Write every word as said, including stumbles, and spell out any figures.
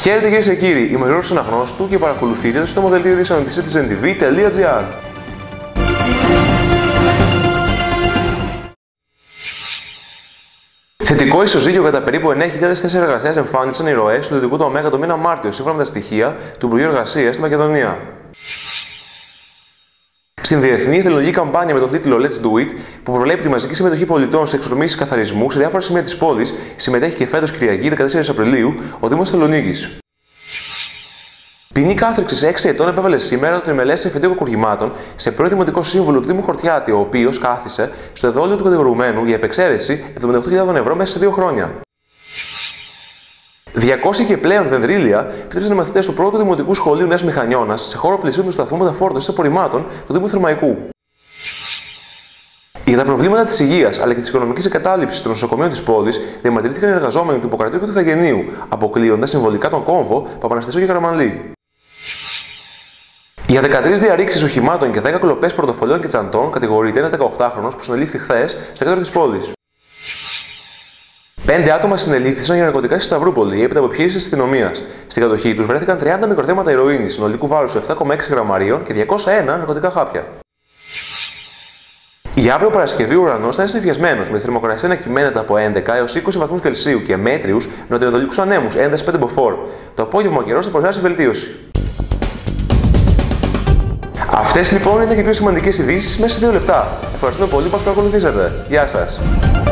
Χαίρετε κυρίες και κύριοι, είμαι ο Γιώργος Αναγνώστου και παρακολουθείτε το σύντομο δελτίο ειδήσεων της citizen t v τελεία gr. Θετικό ισοζύγιο κατά περίπου εννέα χιλιάδες θέσεις εργασίας εμφάνισαν οι ροές του ιδιωτικού τομέα το μήνα Μάρτιο, σύμφωνα με τα στοιχεία του Υπουργείου Εργασίας στη Μακεδονία. Στην διεθνή εθελοντική καμπάνια με τον τίτλο Let's Do It, που προβλέπει τη μαζική συμμετοχή πολιτών σε εξορμήσεις καθαρισμού σε διάφορα σημεία της πόλης, συμμετέχει και φέτος Κυριακή δεκατέσσερις Απριλίου ο Δήμος Θεσσαλονίκης. Ποινή κάθριξης έξι ετών επέβαλε σήμερα τον εμελέτη εφετείο κακουργημάτων σε πρώην δημοτικό σύμβουλο του Δήμου Χορτιάτη, ο οποίος κάθισε στο εδόλιο του κατηγορουμένου για επεξαίρεση εβδομήντα οκτώ χιλιάδες ευρώ μέσα σε δύο χρόνια. διακόσια και πλέον δενδρίλια επέτρεψαν οι μαθητές του πρώτου Δημοτικού Σχολείου Νέας Μηχανιώνας σε χώρο πλησίου του σταθμού μεταφόρτωσης απορριμμάτων του Δήμου Θερμαϊκού. Για τα προβλήματα της υγείας αλλά και της οικονομικής εγκατάλειψης των νοσοκομείων της πόλης διαμαρτυρήθηκαν οι εργαζόμενοι του Ιπποκρατείου και του Θαγενείου, αποκλείοντας συμβολικά τον κόμβο Παπαναστασίου και Καραμανλή. Για δεκατρείς διαρρήξεις οχημάτων και δέκα κλοπές πορτοφολιών και τσαντών κατηγορείται ένας δεκαοκτάχρονος που συνελήφθη χθες στο κέντρο της πόλης. Πέντε άτομα συνελήφθησαν για ναρκωτικά στη Σταυρούπολη έπειτα από επιχείρηση της αστυνομίας. Στην κατοχή τους βρέθηκαν τριάντα μικροθέματα ηρωίνης συνολικού βάρους επτά κόμμα έξι γραμμαρίων και διακόσια ένα ναρκωτικά χάπια. Για αύριο Παρασκευή ο ουρανός θα είναι συννεφιασμένος, με θερμοκρασία να κυμαίνεται από έντεκα έως είκοσι βαθμούς Κελσίου και μέτριους νοτιοανατολικούς ανέμους ένταση πέντε μποφόρ. Το απόγευμα ο καιρός θα παρουσιάσει βελτίωση. Αυτές λοιπόν ήταν και οι πιο σημαντικές ειδήσεις μέσα σε δύο λεπτά. Ευχαριστούμε πολύ που μας παρακολουθήσατε. Γεια σας.